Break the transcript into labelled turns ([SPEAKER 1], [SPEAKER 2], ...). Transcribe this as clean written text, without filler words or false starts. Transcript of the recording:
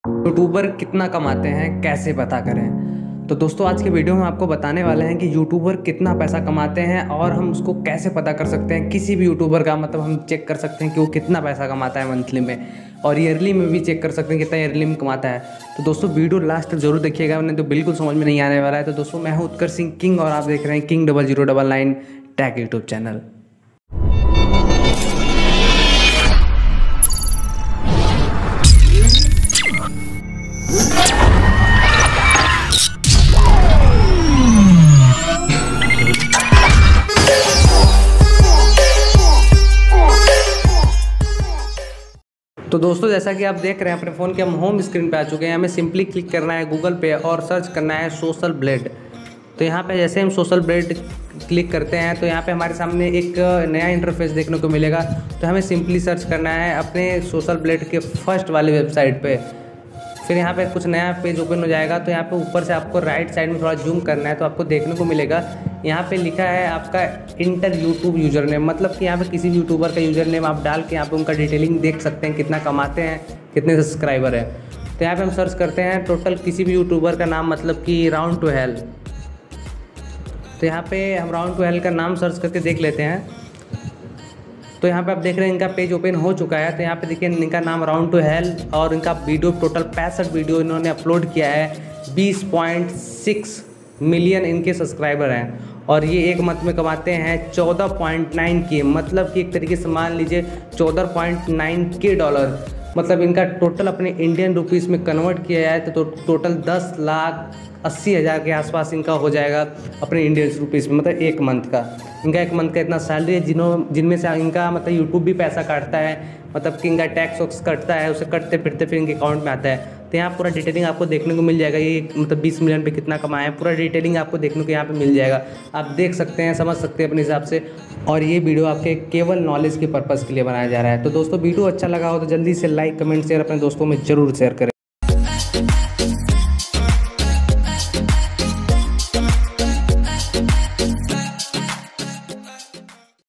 [SPEAKER 1] YouTuber कितना कमाते हैं, कैसे पता करें। तो दोस्तों आज के वीडियो में आपको बताने वाले हैं कि यूट्यूबर कितना पैसा कमाते हैं और हम उसको कैसे पता कर सकते हैं। किसी भी यूट्यूबर का मतलब हम चेक कर सकते हैं कि वो कितना पैसा कमाता है मंथली में, और ईयरली में भी चेक कर सकते हैं कितना ईयरली में कमाता है। तो दोस्तों वीडियो लास्ट तक जरूर देखिएगा, नहीं तो बिल्कुल समझ में नहीं आने वाला है। तो दोस्तों मैं हूं उत्कर्ष सिंह किंग और आप देख रहे हैं King0099 टेक यूट्यूब चैनल। तो दोस्तों जैसा कि आप देख रहे हैं अपने फ़ोन के हम होम स्क्रीन पे आ चुके हैं। हमें सिंपली क्लिक करना है गूगल पे और सर्च करना है सोशल ब्लेड। तो यहाँ पे जैसे हम सोशल ब्लेड क्लिक करते हैं तो यहाँ पे हमारे सामने एक नया इंटरफेस देखने को मिलेगा। तो हमें सिंपली सर्च करना है अपने सोशल ब्लेड के फर्स्ट वाली वेबसाइट पे। फिर यहाँ पे कुछ नया पेज ओपन हो जाएगा। तो यहाँ पे ऊपर से आपको राइट साइड में थोड़ा जूम करना है तो आपको देखने को मिलेगा यहाँ पे लिखा है आपका इंटर यूट्यूब यूज़र नेम। मतलब कि यहाँ पे किसी भी यूट्यूबर का यूज़र नेम आप डाल के यहाँ पे उनका डिटेलिंग देख सकते हैं, कितना कमाते हैं, कितने सब्सक्राइबर हैं। तो यहाँ पे हम सर्च करते हैं टोटल किसी भी यूट्यूबर का नाम, मतलब कि राउंड टू हेल। तो यहाँ पे हम राउंड टू हेल का नाम सर्च करके देख लेते हैं। तो यहाँ पे आप देख रहे हैं इनका पेज ओपन हो चुका है। तो यहाँ पे देखिए इनका नाम राउंड टू हेल और इनका वीडियो टोटल 65 वीडियो इन्होंने अपलोड किया है। 20.6 मिलियन इनके सब्सक्राइबर हैं और ये एक मंथ में कमाते हैं 14.9 के, मतलब कि एक तरीके से मान लीजिए 14.9 के डॉलर। मतलब इनका टोटल अपने इंडियन रुपीस में कन्वर्ट किया जाए तो टोटल 10,80,000 के आसपास इनका हो जाएगा अपने इंडियन रुपीस में, मतलब एक मंथ का। इनका एक मंथ का इतना सैलरी है जिनमें से इनका मतलब यूट्यूब भी पैसा काटता है, मतलब कि इनका टैक्स वैक्स कटता है, उसे कटते फिरते फिर इनके अकाउंट में आता है। तो यहाँ पूरा डिटेलिंग आपको देखने को मिल जाएगा। ये मतलब 20 मिलियन पे कितना कमाया है पूरा डिटेलिंग आपको देखने को यहाँ पे मिल जाएगा। आप देख सकते हैं, समझ सकते हैं अपने हिसाब से। और ये वीडियो आपके केवल नॉलेज के पर्पज़ के लिए बनाया जा रहा है। तो दोस्तों वीडियो अच्छा लगा हो तो जल्दी से लाइक, कमेंट, शेयर अपने दोस्तों में ज़रूर शेयर करें।